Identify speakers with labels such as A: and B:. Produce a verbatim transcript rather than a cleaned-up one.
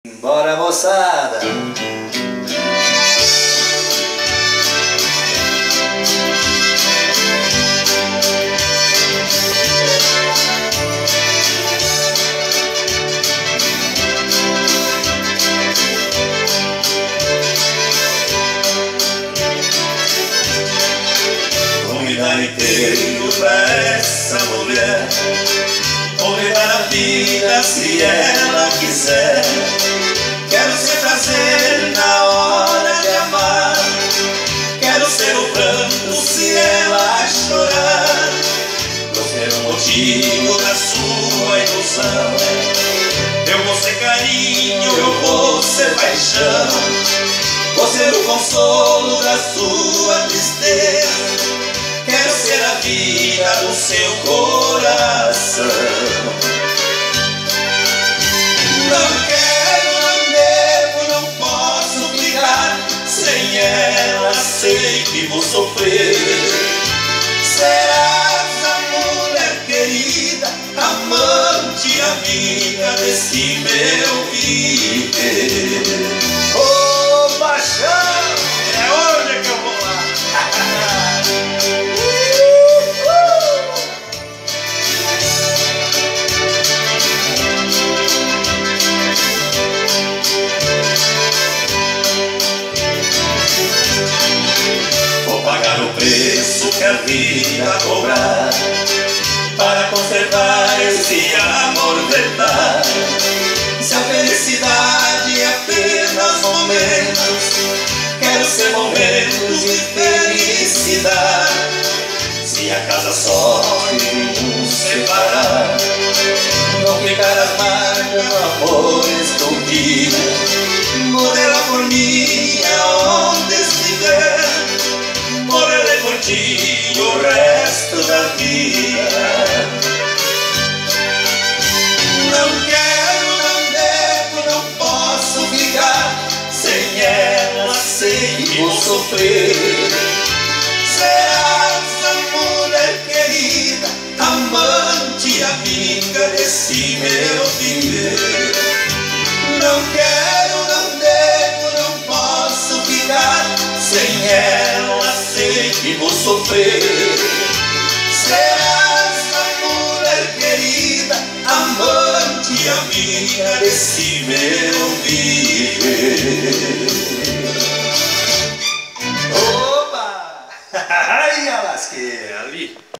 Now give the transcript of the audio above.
A: Bora, moçada!
B: Vou me dar inteiro pra essa mulher, vou me dar a vida se ela quiser. Quero ser prazer na hora de amar, quero ser o pranto se ela chorar. Vou ser o motivo da sua ilusão, eu vou ser carinho, eu vou ser paixão. Vou ser o consolo da sua tristeza, quero ser a vida do seu coração. Não quero, não devo, não posso ficar sem ela, sei que vou sofrer. Serás a mulher querida, amante, amiga desse meu viver.
A: Ô, paixão!
B: É hoje que eu vou lá. Vou pagar o preço que a vida cobrar para conservar esse amor verdade. Se a felicidade é apenas momentos, quero ser momentos de felicidade. Se a casa sofre de nos separar, não ficar as marcas do amor escondidas. Modela por mim aonde estiver, morrerei por ti o resto da vida. Não quero, não devo, não posso ficar sem ela, sei que vou sofrer. Serás a mulher querida, amante, amiga desse meu viver. Não quero, não devo, não posso ficar sem ela, sei que vou sofrer. Serás a mulher querida, amante, amiga desse meu viver.
A: Opa! Ai, a lasqueira ali!